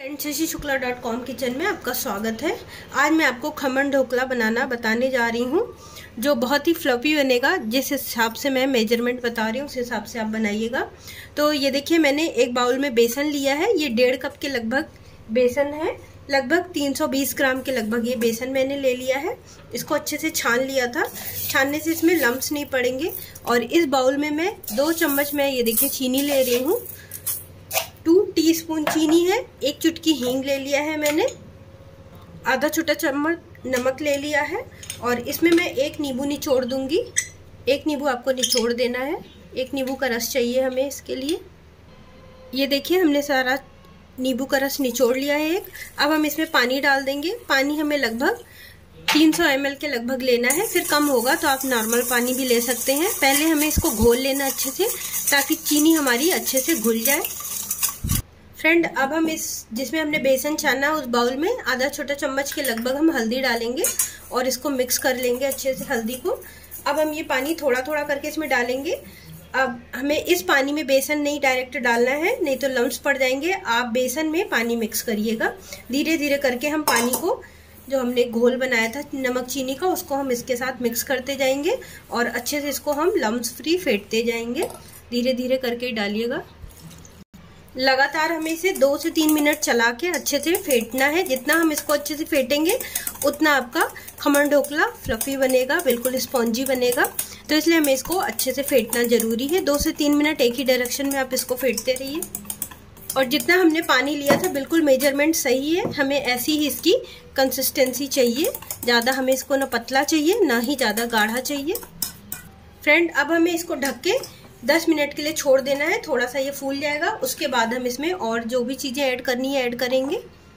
शशिशुक्ला.com kitchen में आपका स्वागत है। आज मैं आपको खमन ढोकला बनाना बताने जा रही हूँ, जो बहुत ही फ्लफी बनेगा। जिस हिसाब से मैं मेजरमेंट बता रही हूँ उस हिसाब से आप बनाइएगा। तो ये देखिए, मैंने एक बाउल में बेसन लिया है। ये 1.5 कप के लगभग बेसन है, लगभग 320 ग्राम के लगभग ये बेसन मैंने ले लिया है। इसको अच्छे से छान लिया था। छानने से इसमें लम्स नहीं पड़ेंगे। और इस बाउल में मैं 2 चम्मच में ये देखिए चीनी ले रही हूँ। 2 टीस्पून चीनी है। 1 चुटकी हींग ले लिया है मैंने। आधा छोटा चम्मच नमक ले लिया है। और इसमें मैं 1 नींबू निचोड़ दूंगी। 1 नींबू आपको निचोड़ देना है। 1 नींबू का रस चाहिए हमें इसके लिए। ये देखिए, हमने सारा नींबू का रस निचोड़ लिया है एक। अब हम इसमें पानी डाल देंगे। पानी हमें लगभग 300 ml के लगभग लेना है। फिर कम होगा तो आप नॉर्मल पानी भी ले सकते हैं। पहले हमें इसको घोल लेना अच्छे से, ताकि चीनी हमारी अच्छे से घुल जाए। फ्रेंड, अब हम इस जिसमें हमने बेसन छाना है उस बाउल में आधा छोटा चम्मच के लगभग हम हल्दी डालेंगे और इसको मिक्स कर लेंगे अच्छे से हल्दी को। अब हम ये पानी थोड़ा थोड़ा करके इसमें डालेंगे। अब हमें इस पानी में बेसन नहीं डायरेक्ट डालना है, नहीं तो लम्स पड़ जाएंगे। आप बेसन में पानी मिक्स करिएगा। धीरे धीरे करके हम पानी को, जो हमने घोल बनाया था नमक चीनी का, उसको हम इसके साथ मिक्स करते जाएंगे और अच्छे से इसको हम लम्स फ्री फेंटते जाएंगे। धीरे धीरे करके डालिएगा। लगातार हमें इसे 2 से 3 मिनट चला के अच्छे से फेंटना है। जितना हम इसको अच्छे से फेंटेंगे उतना आपका खमन ढोकला फ्लफी बनेगा, बिल्कुल स्पॉन्जी बनेगा। तो इसलिए हमें इसको अच्छे से फेंटना जरूरी है। 2 से 3 मिनट एक ही डायरेक्शन में आप इसको फेंटते रहिए। और जितना हमने पानी लिया था बिल्कुल मेजरमेंट सही है। हमें ऐसी ही इसकी कंसिस्टेंसी चाहिए। ज़्यादा हमें इसको ना पतला चाहिए, ना ही ज़्यादा गाढ़ा चाहिए। फ्रेंड, अब हमें इसको ढक के 10 मिनट के लिए छोड़ देना है। थोड़ा सा ये फूल जाएगा, उसके बाद हम इसमें और जो भी चीज़ें ऐड करनी है ऐड करेंगे।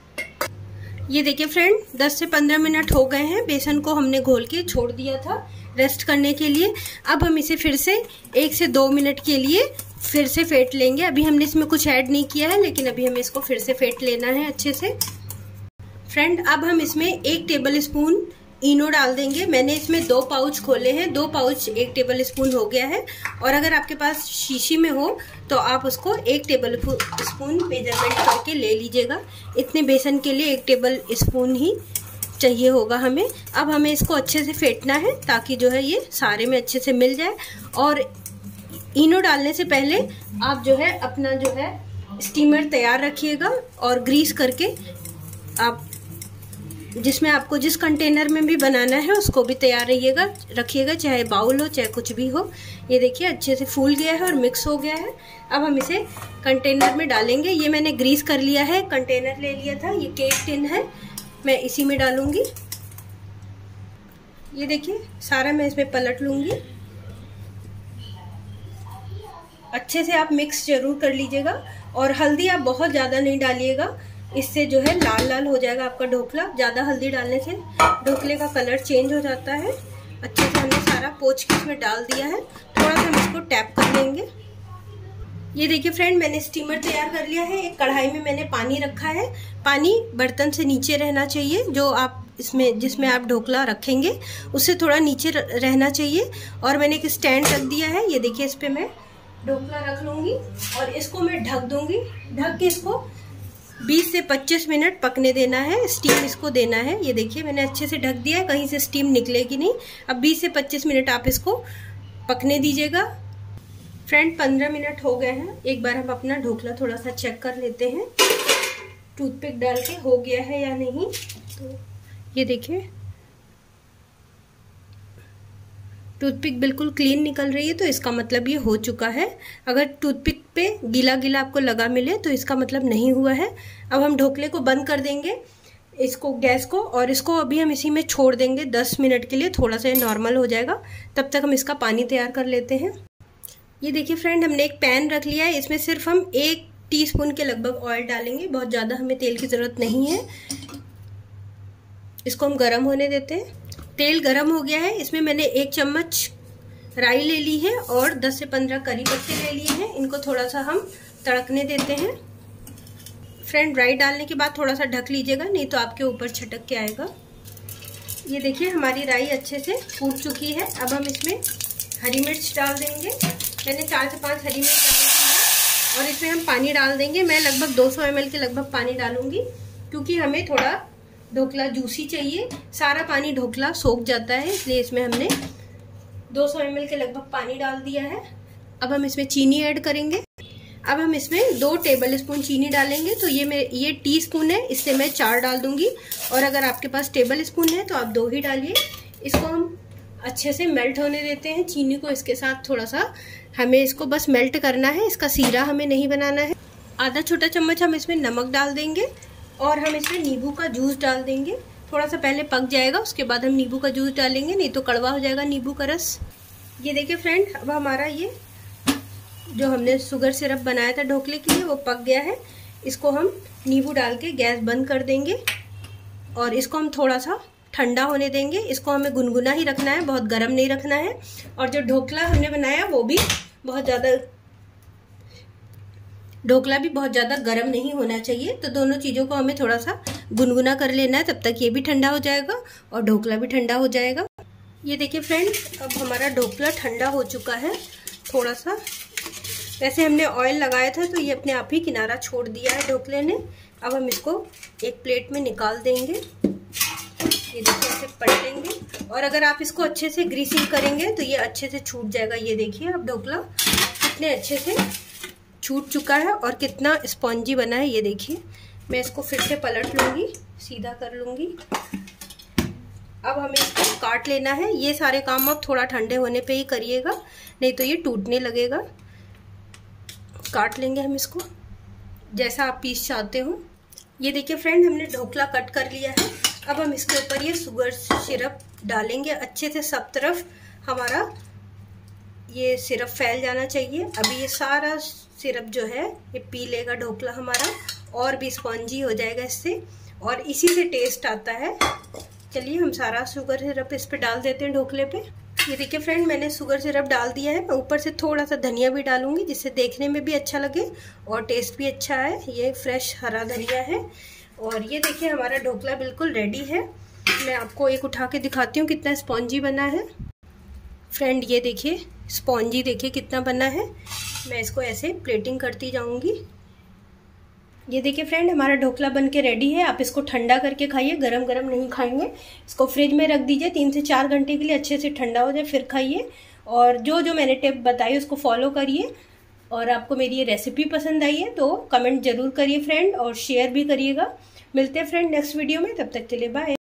ये देखिए फ्रेंड, 10 से 15 मिनट हो गए हैं। बेसन को हमने घोल के छोड़ दिया था रेस्ट करने के लिए। अब हम इसे फिर से 1 से 2 मिनट के लिए फिर से फेंट लेंगे। अभी हमने इसमें कुछ ऐड नहीं किया है, लेकिन अभी हमें इसको फिर से फेंट लेना है अच्छे से। फ्रेंड, अब हम इसमें 1 टेबल स्पून इनो डाल देंगे। मैंने इसमें 2 पाउच खोले हैं। 2 पाउच 1 टेबल स्पून हो गया है। और अगर आपके पास शीशी में हो तो आप उसको 1 टेबल स्पून मेजरमेंट करके ले लीजिएगा। इतने बेसन के लिए 1 टेबल स्पून ही चाहिए होगा हमें। अब हमें इसको अच्छे से फेंटना है, ताकि जो है ये सारे में अच्छे से मिल जाए। और इनो डालने से पहले आप जो है अपना जो है स्टीमर तैयार रखिएगा और ग्रीस करके आप जिसमें आपको जिस कंटेनर में भी बनाना है उसको भी तैयार रखिएगा, चाहे बाउल हो चाहे कुछ भी हो। ये देखिए अच्छे से फूल गया है और मिक्स हो गया है। अब हम इसे कंटेनर में डालेंगे। ये मैंने ग्रीस कर लिया है, कंटेनर ले लिया था। ये केक टिन है, मैं इसी में डालूंगी। ये देखिए सारा मैं इसमें पलट लूंगी। अच्छे से आप मिक्स जरूर कर लीजिएगा। और हल्दी आप बहुत ज़्यादा नहीं डालिएगा, इससे जो है लाल लाल हो जाएगा आपका ढोकला। ज़्यादा हल्दी डालने से ढोकले का कलर चेंज हो जाता है। अच्छे से हमने सारा पोंछ के इसमें डाल दिया है। थोड़ा सा हम इसको टैप कर लेंगे। ये देखिए फ्रेंड, मैंने स्टीमर तैयार कर लिया है। एक कढ़ाई में मैंने पानी रखा है। पानी बर्तन से नीचे रहना चाहिए। जो आप इसमें जिसमें आप ढोकला रखेंगे उससे थोड़ा नीचे रहना चाहिए। और मैंने एक स्टैंड रख दिया है। ये देखिए, इस पर मैं ढोकला रख लूँगी और इसको मैं ढक दूँगी। ढक के इसको 20 से 25 मिनट पकने देना है। स्टीम इसको देना है। ये देखिए मैंने अच्छे से ढक दिया है, कहीं से स्टीम निकलेगी नहीं। अब 20 से 25 मिनट आप इसको पकने दीजिएगा। फ्रेंड, 15 मिनट हो गए हैं। एक बार हम अपना ढोकला थोड़ा सा चेक कर लेते हैं, टूथपिक डाल के हो गया है या नहीं। तो ये देखिए टूथपिक बिल्कुल क्लीन निकल रही है, तो इसका मतलब ये हो चुका है। अगर टूथपिक पे गीला गीला आपको लगा मिले तो इसका मतलब नहीं हुआ है। अब हम ढोकले को बंद कर देंगे, इसको गैस को, और इसको अभी हम इसी में छोड़ देंगे 10 मिनट के लिए। थोड़ा सा नॉर्मल हो जाएगा, तब तक हम इसका पानी तैयार कर लेते हैं। ये देखिए फ्रेंड, हमने एक पैन रख लिया है। इसमें सिर्फ हम 1 टीस्पून के लगभग ऑयल डालेंगे। बहुत ज़्यादा हमें तेल की ज़रूरत नहीं है। इसको हम गर्म होने देते हैं। तेल गरम हो गया है। इसमें मैंने 1 चम्मच राई ले ली है और 10 से 15 करी पत्ते ले लिए हैं। इनको थोड़ा सा हम तड़कने देते हैं। फ्रेंड, राई डालने के बाद थोड़ा सा ढक लीजिएगा, नहीं तो आपके ऊपर छटक के आएगा। ये देखिए हमारी राई अच्छे से फूट चुकी है। अब हम इसमें हरी मिर्च डाल देंगे। मैंने 4 से 5 हरी मिर्च डाली है और इसमें हम पानी डाल देंगे। मैं लगभग 200 ml के लगभग पानी डालूंगी, क्योंकि हमें थोड़ा ढोकला जूसी चाहिए। सारा पानी ढोकला सोख जाता है, इसलिए इसमें हमने 200 ml के लगभग पानी डाल दिया है। अब हम इसमें चीनी ऐड करेंगे। अब हम इसमें 2 टेबल स्पून चीनी डालेंगे। तो ये टीस्पून है, इससे मैं 4 डाल दूंगी। और अगर आपके पास टेबल स्पून है तो आप 2 ही डालिए। इसको हम अच्छे से मेल्ट होने देते हैं चीनी को। इसके साथ थोड़ा सा हमें इसको बस मेल्ट करना है, इसका सीरा हमें नहीं बनाना है। आधा छोटा चम्मच हम इसमें नमक डाल देंगे और हम इसमें नींबू का जूस डाल देंगे। थोड़ा सा पहले पक जाएगा, उसके बाद हम नींबू का जूस डालेंगे, नहीं तो कड़वा हो जाएगा नींबू का रस। ये देखिए फ्रेंड, अब हमारा ये जो हमने शुगर सिरप बनाया था ढोकले के लिए वो पक गया है। इसको हम नींबू डाल के गैस बंद कर देंगे और इसको हम थोड़ा सा ठंडा होने देंगे। इसको हमें गुनगुना ही रखना है, बहुत गर्म नहीं रखना है। और जो ढोकला हमने बनाया वो भी बहुत ज़्यादा गर्म नहीं होना चाहिए। तो दोनों चीज़ों को हमें थोड़ा सा गुनगुना कर लेना है, तब तक ये भी ठंडा हो जाएगा और ढोकला भी ठंडा हो जाएगा। ये देखिए फ्रेंड, अब हमारा ढोकला ठंडा हो चुका है। थोड़ा सा वैसे हमने ऑयल लगाया था तो ये अपने आप ही किनारा छोड़ दिया है ढोकले ने। अब हम इसको एक प्लेट में निकाल देंगे। ये देखिए ऐसे पलटेंगे और अगर आप इसको अच्छे से ग्रीसिंग करेंगे तो ये अच्छे से छूट जाएगा। ये देखिए अब ढोकला कितने अच्छे से छूट चुका है और कितना स्पॉन्जी बना है। ये देखिए, मैं इसको फिर से पलट लूँगी, सीधा कर लूँगी। अब हमें इसको काट लेना है। ये सारे काम आप थोड़ा ठंडे होने पे ही करिएगा, नहीं तो ये टूटने लगेगा। काट लेंगे हम इसको जैसा आप पीस चाहते हो। ये देखिए फ्रेंड, हमने ढोकला कट कर लिया है। अब हम इसके ऊपर ये शुगर सिरप डालेंगे। अच्छे से सब तरफ हमारा ये सिरप फैल जाना चाहिए। अभी ये सारा सिरप जो है ये पी लेगा ढोकला हमारा और भी स्पॉन्जी हो जाएगा इससे, और इसी से टेस्ट आता है। चलिए हम सारा शुगर सिरप इस पे डाल देते हैं ढोकले पे। ये देखिए फ्रेंड, मैंने शुगर सिरप डाल दिया है। मैं ऊपर से थोड़ा सा धनिया भी डालूंगी, जिससे देखने में भी अच्छा लगे और टेस्ट भी अच्छा है। ये फ्रेश हरा धनिया है। और ये देखिए हमारा ढोकला बिल्कुल रेडी है। मैं आपको एक उठा के दिखाती हूँ कितना स्पॉन्जी बना है। फ्रेंड ये देखिए स्पॉन्जी, देखिए कितना बना है। मैं इसको ऐसे प्लेटिंग करती जाऊंगी। ये देखिए फ्रेंड, हमारा ढोकला बन के रेडी है। आप इसको ठंडा करके खाइए, गरम गरम नहीं खाएंगे। इसको फ्रिज में रख दीजिए 3 से 4 घंटे के लिए, अच्छे से ठंडा हो जाए फिर खाइए। और जो मैंने टिप बताई उसको फॉलो करिए। और आपको मेरी ये रेसिपी पसंद आई है तो कमेंट जरूर करिए फ्रेंड, और शेयर भी करिएगा। मिलते हैं फ्रेंड नेक्स्ट वीडियो में, तब तक के लिए बाय।